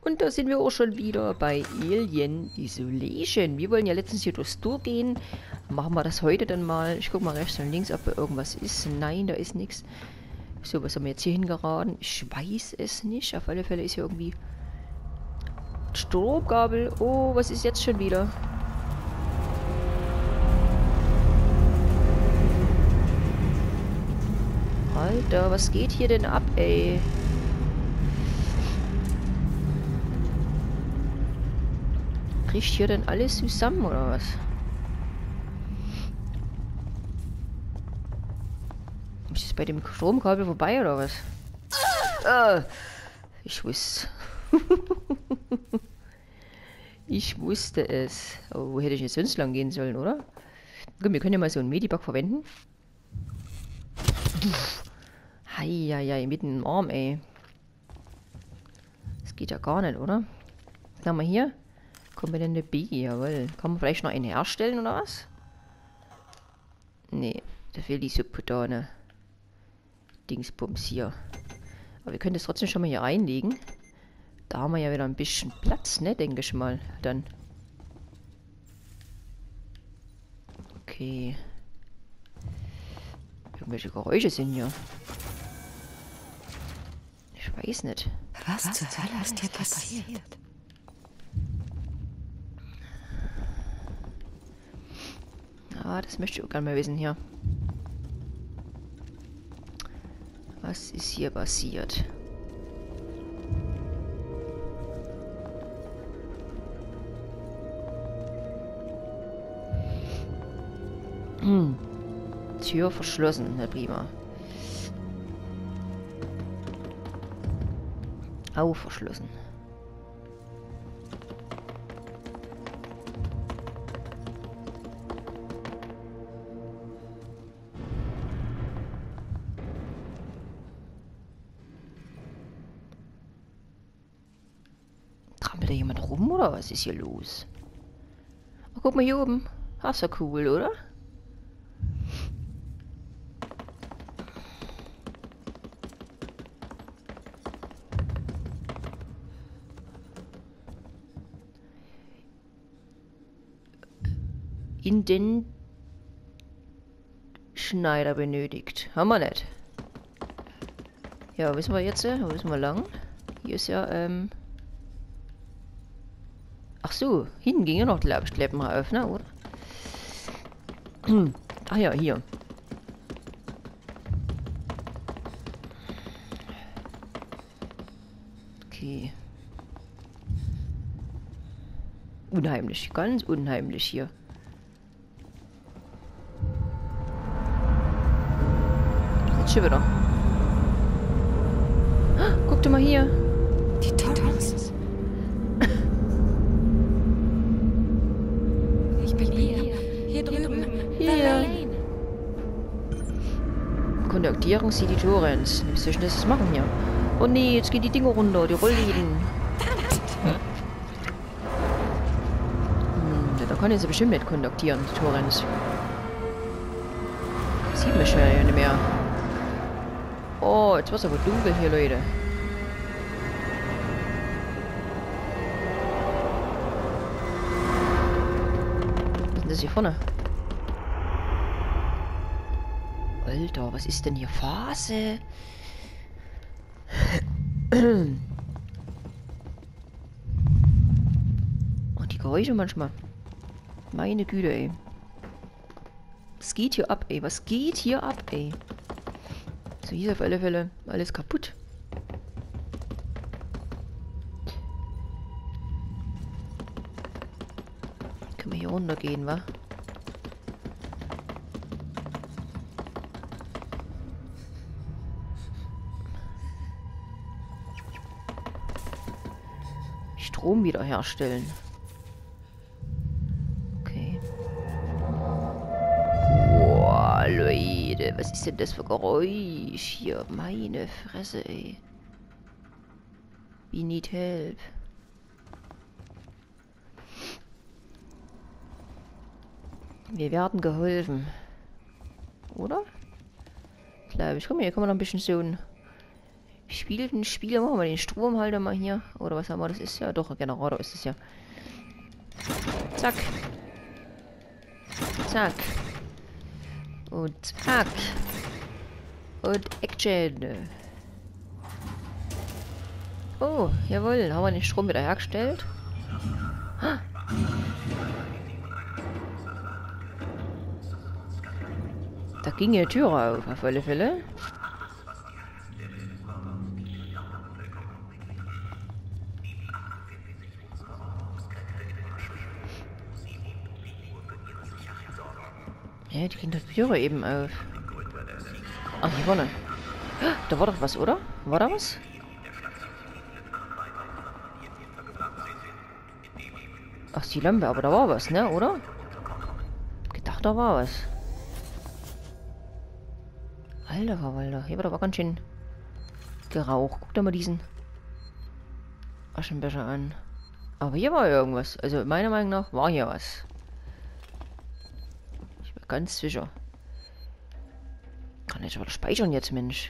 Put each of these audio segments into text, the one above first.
Und da sind wir auch schon wieder bei Alien Isolation. Wir wollen ja letztens hier durchs Tor gehen. Machen wir das heute dann mal. Ich gucke mal rechts und links, ob da irgendwas ist. Nein, da ist nichts. So, was haben wir jetzt hier hingeraten? Ich weiß es nicht. Auf alle Fälle ist hier irgendwie Stromkabel. Oh, was ist jetzt schon wieder? Alter, was geht hier denn ab, ey? Kriegt hier denn alles zusammen, oder was? Ist es bei dem Stromkabel vorbei, oder was? Ich wusste. Ich wusste es. Aber wo hätte ich jetzt sonst lang gehen sollen, oder? Gut, wir können ja mal so einen Medipack verwenden. Heieiei, mitten im Arm, ey. Das geht ja gar nicht, oder? Was haben wir hier? Komponente B, jawohl. Kann man vielleicht noch einen herstellen, oder was? Nee, da fehlt die Subputane. Dingsbums hier. Aber wir können das trotzdem schon mal hier reinlegen. Da haben wir ja wieder ein bisschen Platz, ne, denke ich mal. Dann. Okay. Irgendwelche Geräusche sind hier. Ich weiß nicht. Was zur Hölle ist hier passiert? Ah, das möchte ich auch gerne mal wissen hier. Was ist hier passiert? Tür verschlossen, na prima. Auch verschlossen. Trampelt da jemand rum, oder was ist hier los? Oh, guck mal hier oben. Das ist ja cool, oder? In den Schneider benötigt. Haben wir nicht. Ja, wo wissen wir jetzt? Wo müssen wir lang? Hier ist ja, Ach so, hinten ging ja noch, glaube ich, Treppen auf, ne, oder? Ach ja, hier. Okay. Unheimlich, ganz unheimlich hier. Jetzt schon wieder. Guck doch mal hier. Die Torrens. Ich bin hier. Hier drüben. Hier. Kontaktieren Sie die Torrens. Wie soll ich das machen hier? Oh nee, jetzt gehen die Dinger runter, die Rollläden. Ja, da kann ich sie bestimmt nicht kontaktieren, die Torrens. Sieht mich ja nicht mehr. Oh, jetzt wird es aber dunkel hier, Leute. Was ist denn das hier vorne? Alter, was ist denn hier? Phase? Und die Geräusche manchmal. Meine Güte, ey. Was geht hier ab, ey? Was geht hier ab, ey? So, hier ist auf alle Fälle alles kaputt. Können wir hier runtergehen, wa? Strom wiederherstellen. Okay. Boah, Leute, was ist denn das für Geräusch hier? Meine Fresse, ey. We need help. Wir werden geholfen. Oder? Glaube ich. Guck mal, hier kann man noch ein bisschen so ein Spiel, machen wir den Stromhalter mal hier. Oder was haben wir? Das ist ja doch ein Generator ist es ja. Zack. Zack. Und zack. Und Action. Oh, jawohl. Haben wir den Strom wieder hergestellt. Ah. Da ging die Tür auf alle Fälle. Ja, die ging die Tür eben auf. Ach, hier vorne. Da war doch was, oder? War da was? Ach, die Lampe, aber da war was, ne, oder? Gedacht, da war was. Alter Verwalter, hier wird aber ganz schön geraucht. Guck dir mal diesen Aschenbecher an. Aber hier war irgendwas. Also meiner Meinung nach war hier was. Ich bin ganz sicher. Kann ich aber speichern jetzt, Mensch.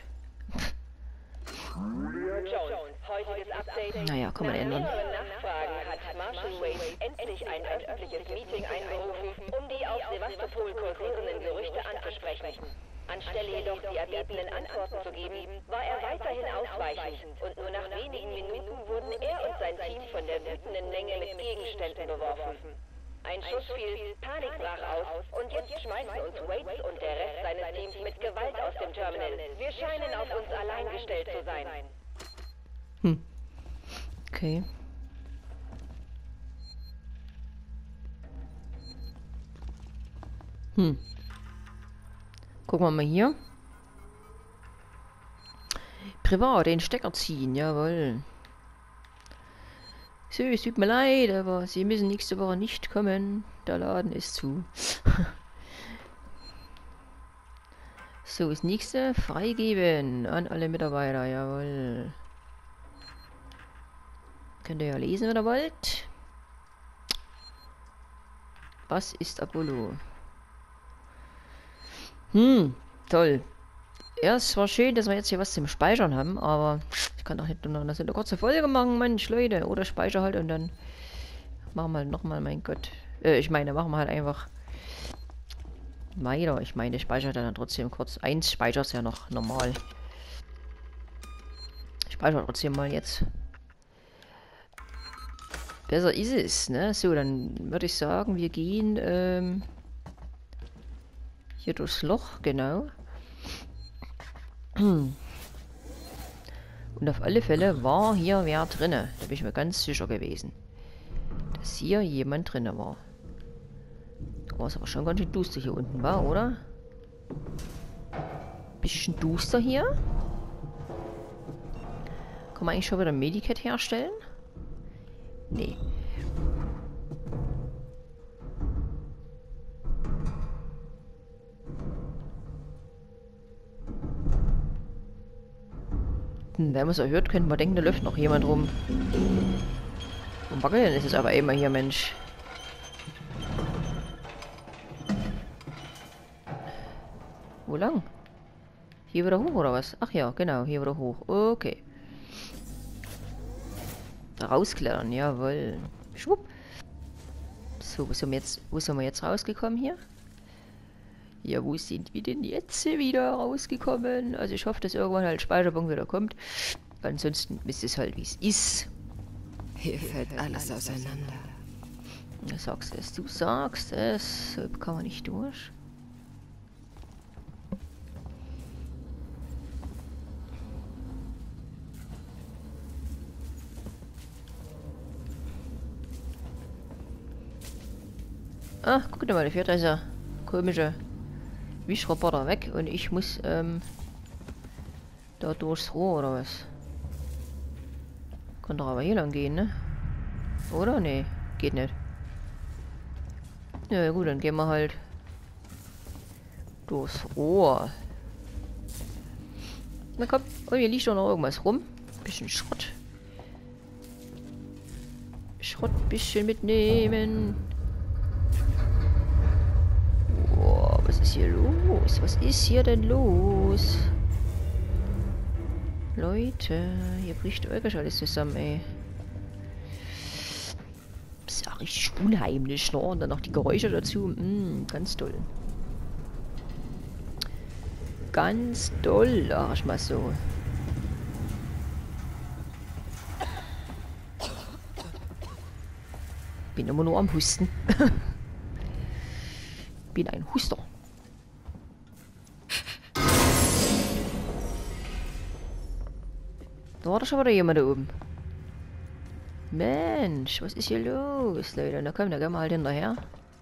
Naja, kann man ändern. Nachfragen hat Marshall Wade endlich ein öffentliches Meeting einberufen, um die auf Sevastopol kursierenden Gerüchte anzusprechen. Anstelle jedoch die erbetenen Antworten zu geben, war er weiterhin ausweichend und nur nach wenigen Minuten wurden er und sein Team von der wütenden Menge mit Gegenständen beworfen. Ein Schuss fiel, Panik brach aus und jetzt schmeißen uns Waits und der Rest seines Teams mit Gewalt aus dem Terminal. Wir scheinen auf uns allein gestellt zu sein. Okay. Gucken wir mal hier. Privat, den Stecker ziehen, jawohl. So, es tut mir leid, aber Sie müssen nächste Woche nicht kommen. Der Laden ist zu. So, das nächste freigeben an alle Mitarbeiter, jawohl. Könnt ihr ja lesen, wenn ihr wollt. Was ist Apollo? Toll. Ja, es war schön, dass wir jetzt hier was zum Speichern haben, aber ich kann doch nicht nur eine kurze Folge machen, Mensch, Leute. Oder speicher halt und dann machen wir halt nochmal, mein Gott. Ich meine, machen wir halt einfach weiter. Ich meine, ich speichere dann trotzdem kurz. Eins speichert ja noch normal. Ich speichere trotzdem mal jetzt. Besser ist es, ne? So, dann würde ich sagen, wir gehen hier durchs Loch, genau. Und auf alle Fälle war hier wer drinne. Da bin ich mir ganz sicher gewesen, dass hier jemand drinne war. War es aber schon ganz schön duster hier unten, war, oder? Bisschen duster hier. Kann man eigentlich schon wieder ein Medikit herstellen? Nee. Wenn man es erhört, könnte man denken, da läuft noch jemand rum. Und wackeln ist es aber immer hier, Mensch. Wo lang? Hier wieder hoch, oder was? Ach ja, genau, hier wieder hoch. Okay. Da rausklettern, jawohl. Schwupp. So, wo sind wir jetzt rausgekommen hier? Ja, wo sind wir denn jetzt wieder rausgekommen? Also ich hoffe, dass irgendwann halt Speicherpunkt wieder kommt. Ansonsten wisst ihr es halt, wie es ist. Hier fällt alles auseinander. Du sagst es, du sagst es. So kann man nicht durch. Ach, guck dir mal, da fährt dieser komische Wischroboter weg und ich muss da durchs Rohr oder was? Kann doch aber hier lang gehen, ne? Oder? Nee, geht nicht. Ja gut, dann gehen wir halt durchs Rohr. Na komm, oh, hier liegt doch noch irgendwas rum. Bisschen Schrott. Schrott bisschen mitnehmen. Was ist hier los? Was ist hier denn los? Leute, hier bricht wirklich alles zusammen, ey. Das ist ja richtig unheimlich, ne? Und dann noch die Geräusche dazu. Ganz toll. Ganz doll, sag ich mal so. Bin immer nur am Husten. Bin ein Huster. Da war doch schon wieder jemand da oben. Mensch, was ist hier los, Leute? Na komm, da gehen wir halt hinterher.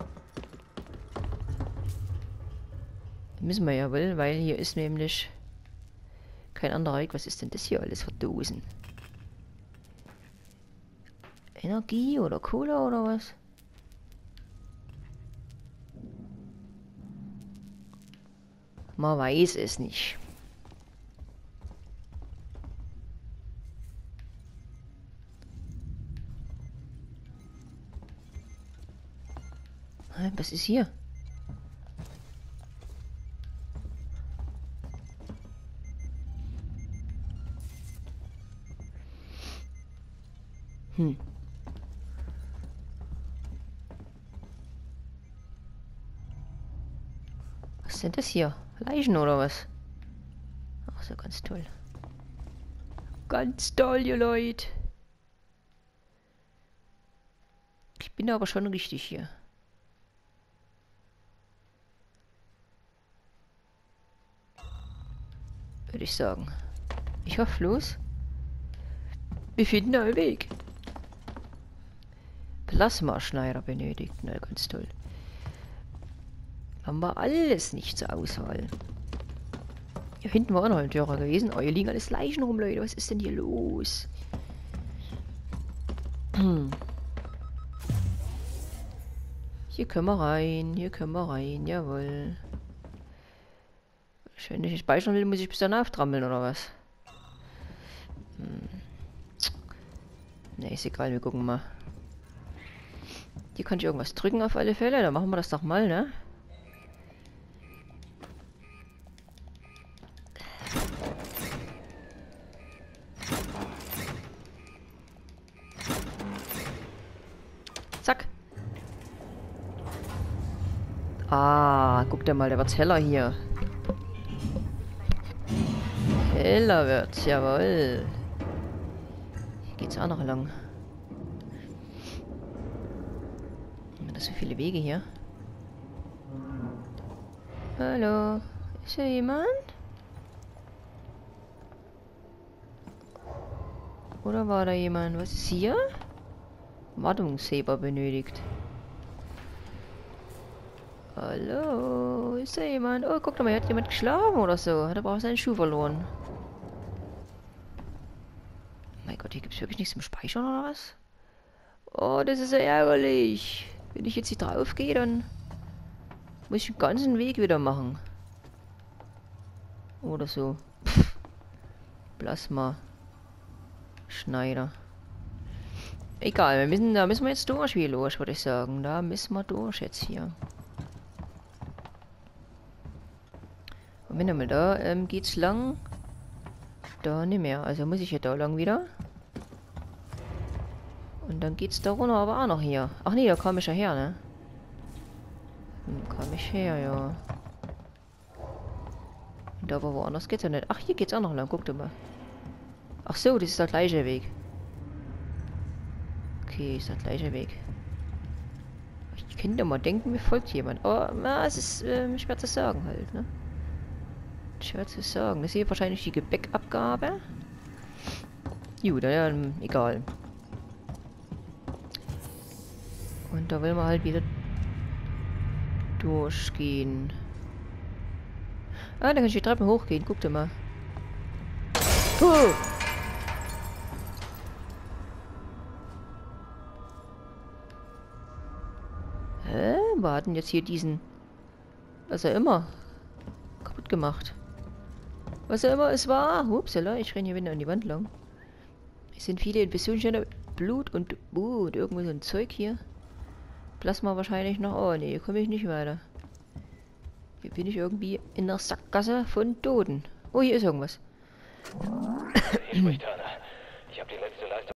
Müssen wir ja wohl, weil hier ist nämlich kein anderer Weg. Was ist denn das hier alles für Dosen? Energie oder Cola oder was? Man weiß es nicht. Was ist hier? Was sind das hier? Leichen oder was? Ach so, ganz toll. Ganz toll, ihr Leute. Ich bin aber schon richtig hier. Würde ich sagen. Ich hoffe bloß, wir finden einen Weg. Plasmaschneider benötigt. Na, ganz toll. Haben wir alles nicht zur Auswahl. Hier hinten war noch ein Türer gewesen. Oh, hier liegen alles Leichen rum, Leute. Was ist denn hier los? Hier können wir rein. Hier können wir rein. Jawohl. Wenn ich nicht speichern will, muss ich bis dann auftrampeln, oder was? Ne, ist egal, wir gucken mal. Hier kann ich irgendwas drücken auf alle Fälle. Dann machen wir das doch mal, ne? Zack. Ah, guck dir mal, der wird's heller hier. Heller wird's, jawohl. Hier geht's auch noch lang. Haben wir so viele Wege hier? Hallo? Ist hier jemand? Oder war da jemand? Was ist hier? Wartungsheber benötigt. Hallo? Ist da jemand? Oh, guck doch mal, hier hat jemand geschlafen oder so. Hat aber auch seinen Schuh verloren. Mein Gott, hier gibt es wirklich nichts zum Speichern oder was? Oh, das ist ja ärgerlich. Wenn ich jetzt hier drauf gehe, dann muss ich den ganzen Weg wieder machen. Oder so. Pff. Plasma. Schneider. Egal, da müssen wir jetzt durch, wie los, würde ich sagen. Da müssen wir durch jetzt hier. Und wenn mal da geht's lang. Da nicht mehr. Also muss ich ja da lang wieder. Und dann geht's da runter, aber auch noch hier. Ach nee, da kam ich ja her, ne? Kam ich her, ja. Und da war woanders geht's ja nicht. Ach, hier geht's auch noch lang, guck dir mal. Ach so, das ist der gleiche Weg. Okay, ist der gleiche Weg. Ich könnte mal denken, mir folgt jemand. Oh, na, es ist schwer zu sagen halt, ne? Schwer zu sagen. Das ist hier wahrscheinlich die Gepäckabgabe. Gut, dann egal. Und da will man halt wieder durchgehen. Ah, da kann ich die Treppe hochgehen. Guck dir mal. Oh! Hä? Wir hatten jetzt hier diesen... Was er immer kaputt gemacht. Was er immer es war. Upsala, ich renne hier wieder an die Wand lang. Es sind viele Infusionsstände, Blut und irgendwo so ein Zeug hier. Plasma wahrscheinlich noch. Oh nee, hier komme ich nicht weiter. Hier bin ich irgendwie in der Sackgasse von Toten. Oh, hier ist irgendwas. Hier spricht Turner. Ich habe die letzte Leistung